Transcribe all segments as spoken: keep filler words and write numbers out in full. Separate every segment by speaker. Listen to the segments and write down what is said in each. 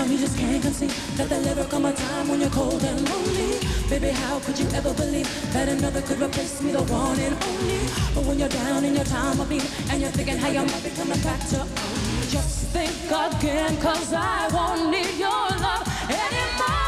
Speaker 1: you just can't conceive that there'll ever come a time when you're cold and lonely. Baby, how could you ever believe that another could replace me, the one and only? But when you're down in your time of need and you're thinking how you might be coming back to, just think again, cause I won't need your love anymore.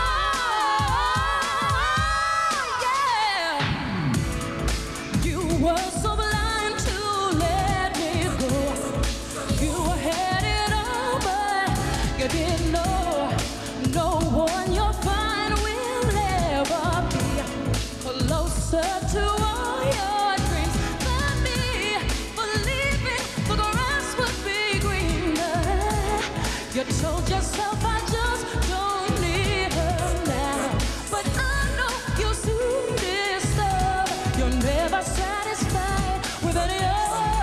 Speaker 1: Yeah, you were so blind to let me go. You had it all, but you didn't know. No one you'll find will ever be closer to all your dreams than me. Believing the grass would be greener. You told yourself I just don't need her now, but I know you'll soon discover you're never satisfied with any other.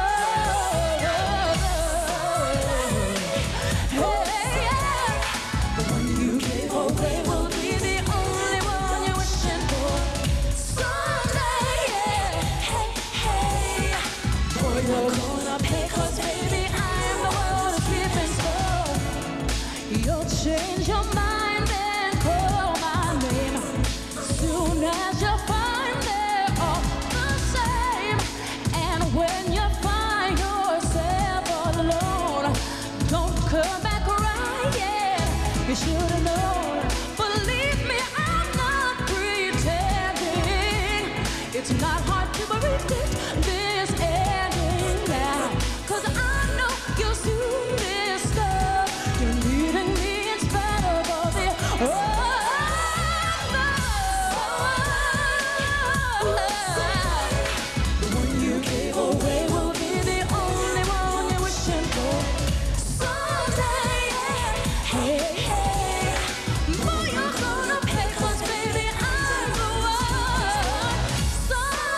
Speaker 1: You're gonna pay, cause baby, I'm the one who's keeping score. You'll change your mind and call my name soon as you find they're all the same. And when you find yourself all alone, don't come back crying. You should have known. Believe me, I'm not pretending. It's not hard to predict this ending now, cause I know you'll soon discover you're leaving me in spite of all the oh, the one you gave away will be the only one you're wishing for someday. Hey, hey, boy, you're gonna pay, cause baby, I'm the one. So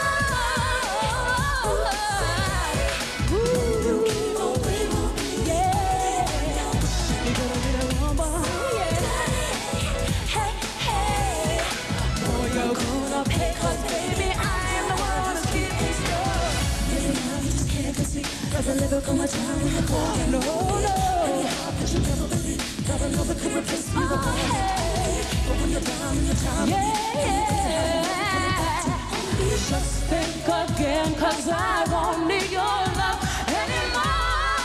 Speaker 1: there'll never come a time when you're cold and lonely. But you never believe that another could replace me, the one. But when you're down in your time, yeah, yeah. Just think again, cause I won't need your love anymore.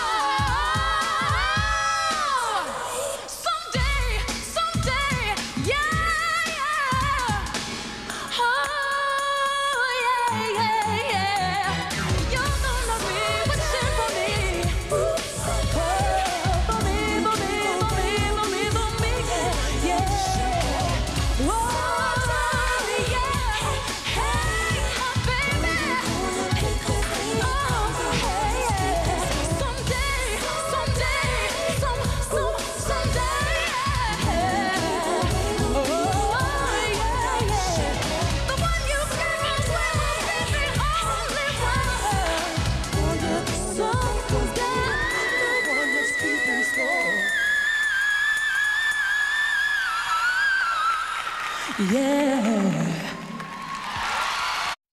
Speaker 1: Someday, someday, yeah, yeah. Oh, yeah, yeah, yeah. You're gonna be wishing for me. Oh, for me, for me, for me, for me, for me, yeah, yeah. Oh, yeah, hey, oh, baby. Oh, hey, yeah. Someday, someday, some, some, someday, yeah. Oh, yeah, yeah. The one you gave away will be the only one. Someday, the one that's keeping score. Yeah.